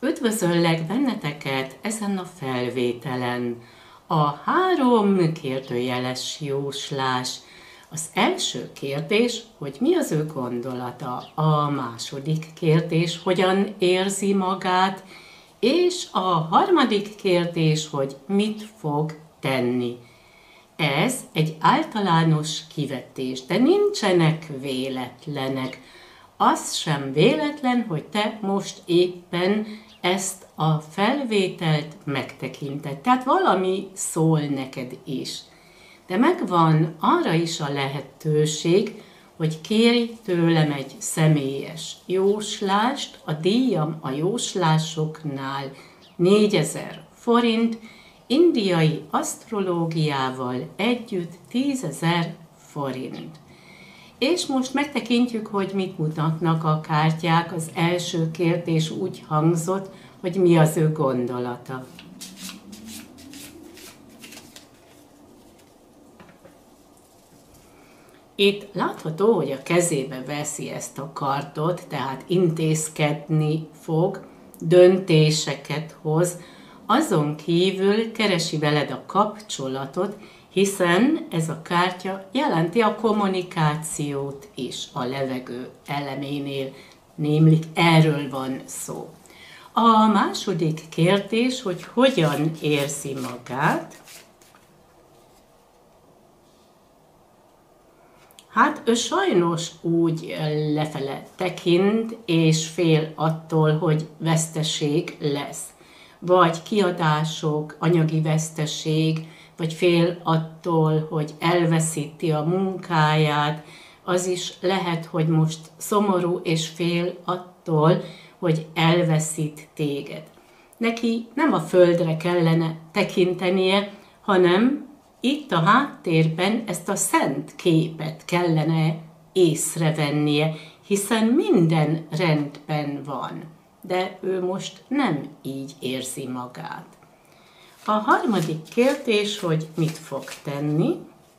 Üdvözöllek benneteket ezen a felvételen. A 3 kérdőjeles jóslás. Az első kérdés, hogy mi az ő gondolata. A második kérdés, hogyan érzi magát. És a harmadik kérdés, hogy mit fog tenni. Ez egy általános kivetés, de nincsenek véletlenek. Az sem véletlen, hogy te most éppen ezt a felvételt megtekinted. Tehát valami szól neked is. De megvan arra is a lehetőség, hogy kérj tőlem egy személyes jóslást. A díjam a jóslásoknál 4000 forint, indiai asztrológiával együtt 10.000 forint. És most megtekintjük, hogy mit mutatnak a kártyák. Az első kérdés úgy hangzott, hogy mi az ő gondolata. Itt látható, hogy a kezébe veszi ezt a kardot, tehát intézkedni fog, döntéseket hoz, azon kívül keresi veled a kapcsolatot, hiszen ez a kártya jelenti a kommunikációt is a levegő eleménél, némlik erről van szó. A második kérdés, hogy hogyan érzi magát. Hát ő sajnos úgy lefele tekint, és fél attól, hogy veszteség lesz. Vagy kiadások, anyagi veszteség, vagy fél attól, hogy elveszíti a munkáját, az is lehet, hogy most szomorú és fél attól, hogy elveszít téged. Neki nem a földre kellene tekintenie, hanem itt a háttérben ezt a szent képet kellene észrevennie, hiszen minden rendben van, de ő most nem így érzi magát. A harmadik kérdés, hogy mit fog tenni.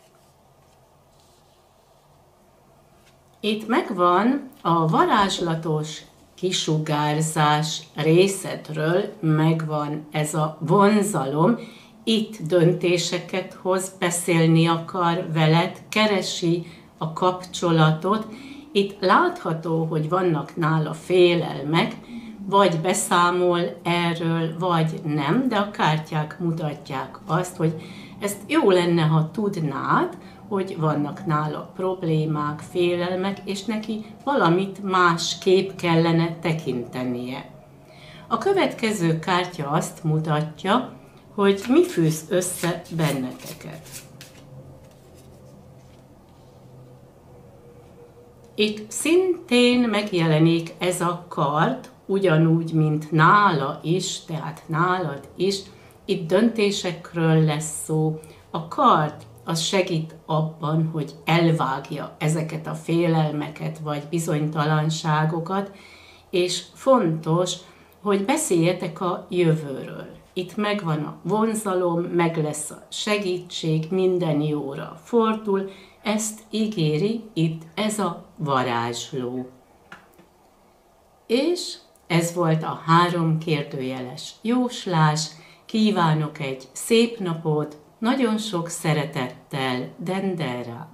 Itt megvan a varázslatos kisugárzás részedről, megvan ez a vonzalom, itt döntéseket hoz, beszélni akar veled, keresi a kapcsolatot. Itt látható, hogy vannak nála félelmek, vagy beszámol erről, vagy nem, de a kártyák mutatják azt, hogy ezt jó lenne, ha tudnád, hogy vannak nála problémák, félelmek, és neki valamit másképp kellene tekintenie. A következő kártya azt mutatja, hogy mi fűz össze benneteket. Itt szintén megjelenik ez a kard, ugyanúgy, mint nála is, tehát nálad is. Itt döntésekről lesz szó. A kard az segít abban, hogy elvágja ezeket a félelmeket vagy bizonytalanságokat, és fontos, hogy beszéljetek a jövőről. Itt megvan a vonzalom, meg lesz a segítség, minden jóra fordul, ezt ígéri itt ez a varázsló. És ez volt a 3 kérdőjeles jóslás. Kívánok egy szép napot, nagyon sok szeretettel, Dendera.